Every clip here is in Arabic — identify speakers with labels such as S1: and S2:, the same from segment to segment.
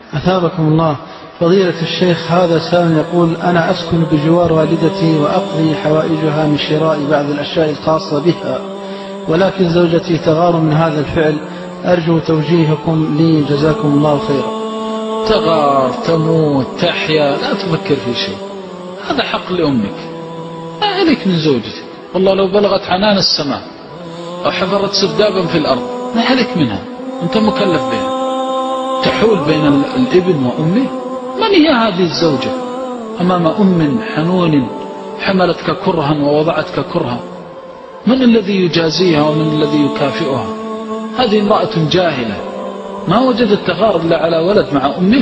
S1: أثابكم الله. فضيلة الشيخ، هذا سائل يقول: أنا أسكن بجوار والدتي وأقضي حوائجها من شراء بعض الأشياء الخاصة بها، ولكن زوجتي تغار من هذا الفعل، أرجو توجيهكم لي جزاكم الله خيرا.
S2: تغار، تموت، تحيا، لا تفكر في شيء، هذا حق لأمك، ما عليك من زوجتك. والله لو بلغت عنان السماء أو حفرت سردابا في الأرض ما عليك منها، أنت مكلف بها. تحول بين الابن وأمه؟ من هي هذه الزوجة أمام أم حنون حملتك كرها ووضعتك كرها؟ من الذي يجازيها ومن الذي يكافئها؟ هذه امرأة جاهلة ما وجدت تغار إلا على ولد مع أمه.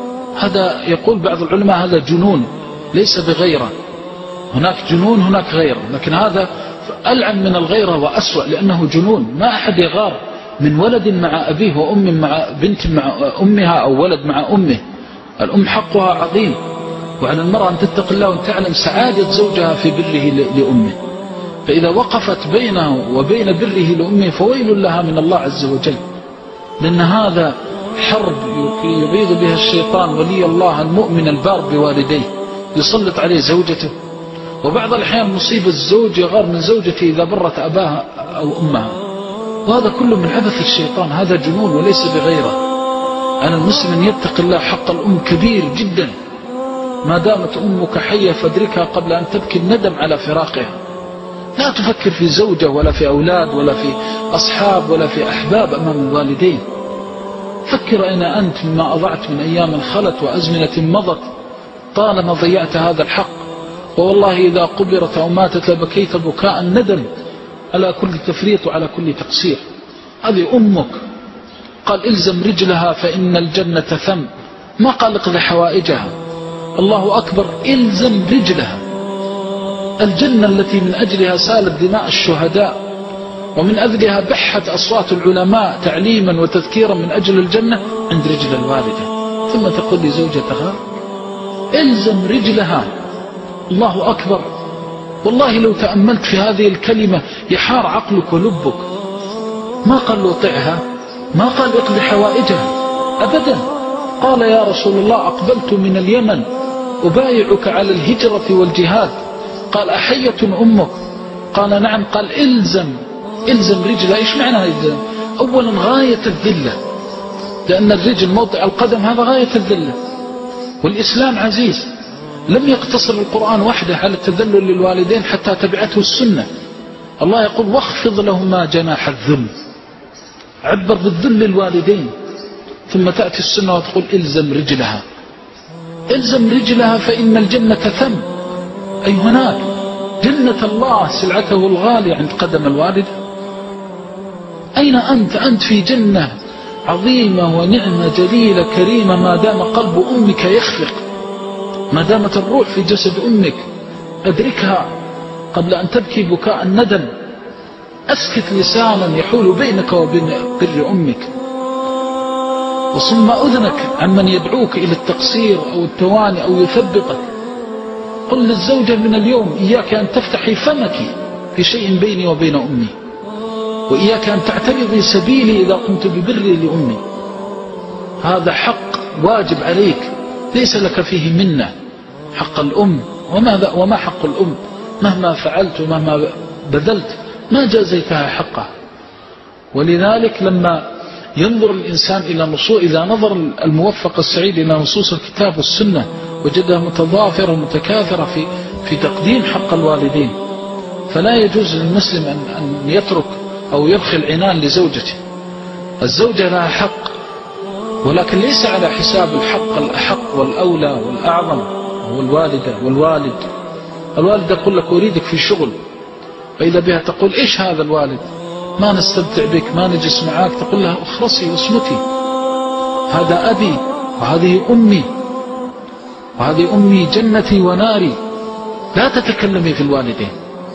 S2: هذا يقول بعض العلماء هذا جنون ليس بغيرة. هناك جنون هناك غيرة، لكن هذا ألعن من الغيرة وأسوأ، لأنه جنون. ما أحد يغار من ولد مع أبيه وأم مع بنت مع أمها أو ولد مع أمه. الأم حقها عظيم، وعلى المرأة أن تتق الله وأن تعلم سعادة زوجها في بره لأمه. فإذا وقفت بينه وبين بره لأمه فويل لها من الله عز وجل، لأن هذا حرب يبيض بها الشيطان ولي الله المؤمن البار بوالديه، يسلط عليه زوجته. وبعض الأحيان مصيبة الزوج يغار من زوجته إذا برت أباها أو أمها، وهذا كله من عبث الشيطان. هذا جنون وليس بغيره. أنا المسلم أن يتق الله. حق الأم كبير جدا، ما دامت أمك حية فادركها قبل أن تبكي الندم على فراقها. لا تفكر في زوجة ولا في أولاد ولا في أصحاب ولا في أحباب أمام الوالدين. فكر أين أنت مما أضعت من أيام خلت وأزمنة مضت، طالما ضيعت هذا الحق. والله إذا قبرت أو ماتت لبكيت بكاء الندم على كل تفريط وعلى كل تقصير. هذه أمك، قال إلزم رجلها فإن الجنة ثم، ما قال اقضي حوائجها. الله أكبر، إلزم رجلها. الجنة التي من أجلها سالت دماء الشهداء ومن أجلها بحت أصوات العلماء تعليما وتذكيرا من أجل الجنة عند رجل الوالدة، ثم تقول لزوجتها إلزم رجلها. الله أكبر. والله لو تأملت في هذه الكلمة يحار عقلك ولبك. ما قال له طعها، ما قال اقضي حوائجها أبدا. قال يا رسول الله أقبلت من اليمن أبايعك على الهجرة والجهاد. قال أحية أمك؟ قال نعم. قال إلزم رجلها. إيش معنى إلزم؟ أولا غاية الذلة، لأن الرجل موضع القدم هذا غاية الذلة. والإسلام عزيز، لم يقتصر القرآن وحده على التذلل للوالدين حتى تبعته السنة. الله يقول واخفض لهما جناح الذل، عبر بالذل الوالدين. ثم تأتي السنة وتقول إلزم رجلها. إلزم رجلها فإن الجنة ثم، أي هناك جنة الله سلعته الغالية عند قدم الوالد. أين أنت في جنة عظيمة ونعمة جليلة كريمة ما دام قلب أمك يخفق، ما دامت الروح في جسد أمك. أدركها قبل أن تبكي بكاء الندم. أسكت لسانا يحول بينك وبين بر أمك، وصم أذنك عمن يدعوك إلى التقصير أو التواني أو يثبطك. قل للزوجة من اليوم إياك أن تفتحي فمك في شيء بيني وبين أمي، وإياك أن تعترضي سبيلي إذا قمت ببري لأمي. هذا حق واجب عليك ليس لك فيه منة. حق الأم، وما حق الأم؟ مهما فعلت ومهما بذلت ما جازيتها حقها. ولذلك لما ينظر الإنسان إلى نصوص، إذا نظر الموفق السعيد إلى نصوص الكتاب والسنة وجدها متضافرة ومتكاثرة في تقديم حق الوالدين. فلا يجوز للمسلم أن يترك أو يرخي العنان لزوجته. الزوجة لها حق، ولكن ليس على حساب الحق الأحق والأولى والأعظم هو الوالدة والوالد. الوالد يقول لك أريدك في شغل، فإذا بها تقول إيش هذا الوالد؟ ما نستمتع بك، ما نجلس معاك. تقول لها اخرسي واصمتي، هذا أبي وهذه أمي، وهذه أمي جنتي وناري. لا تتكلمي في الوالدين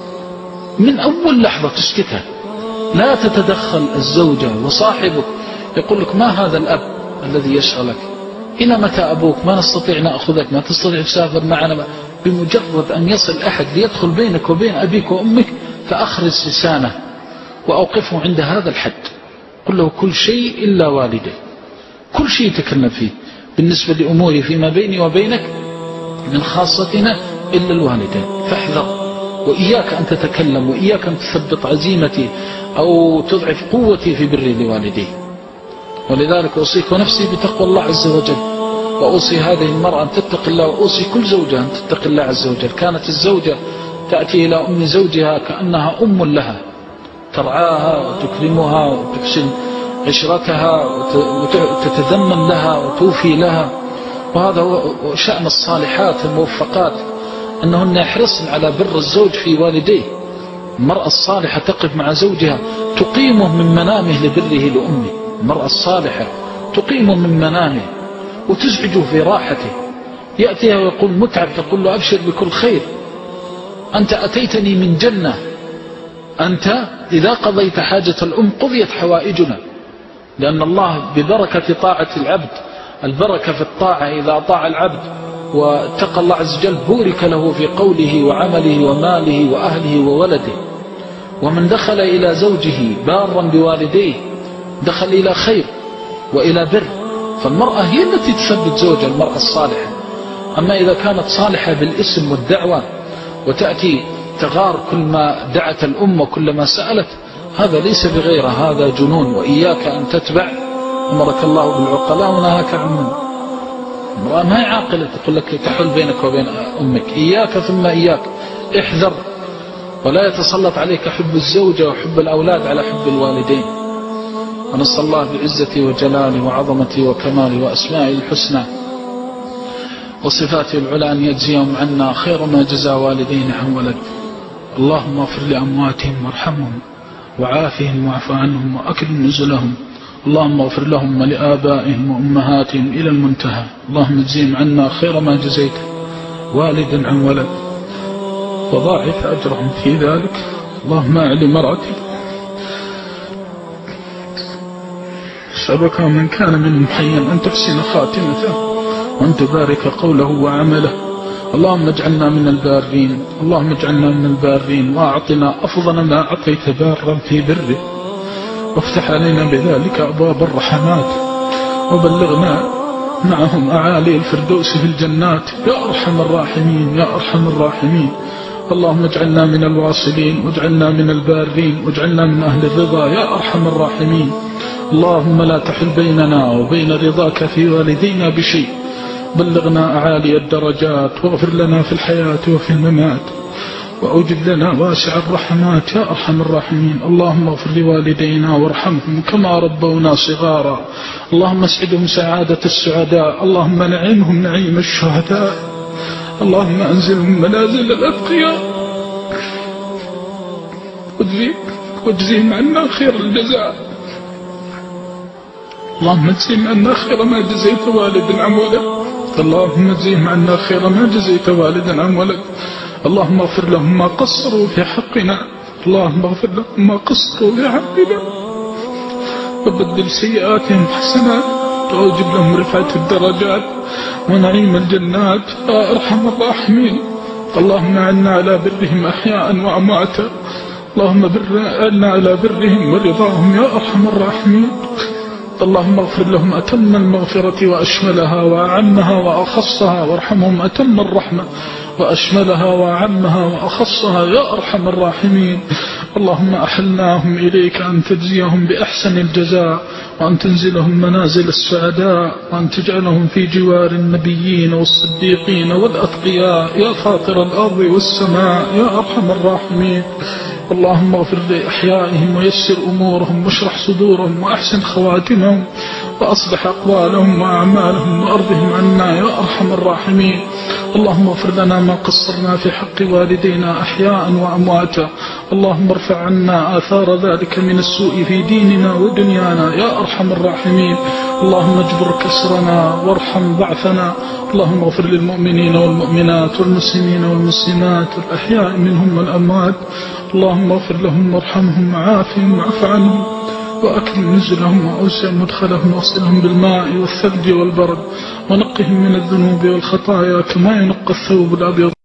S2: من أول لحظة، تسكتها. لا تتدخل الزوجة. وصاحبك يقول لك ما هذا الأب الذي يشغلك؟ إلى متى أبوك؟ ما نستطيع نأخذك، ما تستطيع تسافر معنا. بمجرد أن يصل أحد ليدخل بينك وبين أبيك وأمك فأخرس لسانه وأوقفه عند هذا الحد. قل له كل شيء إلا والده، كل شيء يتكلم فيه. بالنسبة لأموري فيما بيني وبينك من خاصتنا إلا الوالدين، فاحذر، وإياك أن تتكلم، وإياك أن تثبط عزيمتي أو تضعف قوتي في بري لوالدي. ولذلك أوصيك ونفسي بتقوى الله عز وجل، وأوصي هذه المرأة أن تتق الله، وأوصي كل زوجة أن تتق الله عز وجل. كانت الزوجة تأتي إلى أم زوجها كأنها أم لها، ترعاها وتكرمها وتحسن عشرتها وتتذمن لها وتوفي لها. وهذا هو شأن الصالحات الموفقات، أنهن يحرصن على بر الزوج في والديه. المرأة الصالحة تقف مع زوجها تقيمه من منامه لبره لأمه. المرأة الصالحة تقيمه من منامه وتزعجه في راحته، يأتيها ويقول متعب، تقول له أبشر بكل خير، أنت أتيتني من جنة، أنت إذا قضيت حاجة الأم قضيت حوائجنا. لأن الله ببركة طاعة العبد، البركة في الطاعة، إذا أطاع العبد واتقى الله عز وجل بورك له في قوله وعمله وماله وأهله وولده. ومن دخل إلى زوجه بارا بوالديه دخل إلى خير وإلى بر. فالمرأة هي التي تثبت زوجها، المرأة الصالحة. أما إذا كانت صالحة بالاسم والدعوة وتأتي تغار كل ما دعت الأم وكل ما سألت، هذا ليس بغيره، هذا جنون. وإياك أن تتبع أمرك الله بالعقلاء ونهاك عن من. امرأة ما هي عاقلة تقول لك تحل بينك وبين أمك، إياك ثم إياك، احذر، ولا يتسلط عليك حب الزوجة وحب الأولاد على حب الوالدين. ونسأل الله بعزتي وجلالي وعظمتي وكمالي وأسمائي الحسنى وصفاته العلى أن يجزيهم عنا خير ما جزى والدين عن ولد. اللهم اغفر لأمواتهم وارحمهم وعافهم واعف عنهم وأكرم نزلهم. اللهم اغفر لهم ولآبائهم وأمهاتهم إلى المنتهى. اللهم اجزيهم عنا خير ما جزيت والدا عن ولد وضاعف أجرهم في ذلك. اللهم أعلي مرأتي سبك من كان منهم حيا أن تحسن خاتمته وأن تبارك قوله وعمله. اللهم اجعلنا من البارين، اللهم اجعلنا من البارين، وأعطنا أفضل ما أعطيت بارا في بره، وافتح علينا بذلك أبواب الرحمات، وبلغنا معهم أعالي الفردوس في الجنات يا أرحم الراحمين يا أرحم الراحمين. اللهم اجعلنا من الواصلين، واجعلنا من البارين، واجعلنا من أهل الرضا يا أرحم الراحمين. اللهم لا تحل بيننا وبين رضاك في والدينا بشيء، بلغنا أعالي الدرجات، واغفر لنا في الحياة وفي الممات، وأوجب لنا واسع الرحمات يا أرحم الراحمين. اللهم اغفر لوالدينا وارحمهم كما ربونا صغارا. اللهم اسعدهم سعادة السعداء، اللهم نعمهم نعيم الشهداء، اللهم أنزلهم منازل الأتقياء، واجزيهم عنا خير الجزاء. اللهم اجزيهم عنا خير ما جزيت والدا عن ولد، اللهم اجزيهم عنا خير ما جزيت والدا عن ولد. اللهم اغفر لهم ما قصروا في حقنا، اللهم اغفر لهم ما قصروا في حقنا، وبدل سيئاتهم حسنات، وأوجب لهم رفعة الدرجات ونعيم الجنات يا أرحم الراحمين. اللهم أعنا على برهم أحياء وأمواتا، اللهم أعنا على برهم ورضاهم يا أرحم الراحمين. اللهم اغفر لهم أتم المغفرة وأشملها وأعمها وأخصها، وارحمهم أتم الرحمة وأشملها وأعمها وأخصها يا أرحم الراحمين. اللهم أحلناهم إليك أن تجزيهم بأحسن الجزاء، وأن تنزلهم منازل السعداء، وأن تجعلهم في جوار النبيين والصديقين والأتقياء يا فاطر الأرض والسماء يا أرحم الراحمين. اللهم اغفر لأحيائهم ويسر أمورهم واشرح صدورهم وأحسن خواتمهم وأصلح أقوالهم وأعمالهم وأرضهم عنا يا أرحم الراحمين. اللهم اغفر لنا ما قصرنا في حق والدينا أحياء وأمواتا، اللهم ارفع عنا آثار ذلك من السوء في ديننا ودنيانا يا أرحم الراحمين. اللهم اجبر كسرنا وارحم ضعفنا. اللهم اغفر للمؤمنين والمؤمنات والمسلمين والمسلمات الأحياء منهم والأموات. اللهم اغفر لهم وارحمهم وعافهم واعف عنهم وأكرم نزلهم وأوسع مدخلهم، واغسلهم بالماء والثلج والبرد، ونقهم من الذنوب والخطايا كما ينقى الثوب الأبيض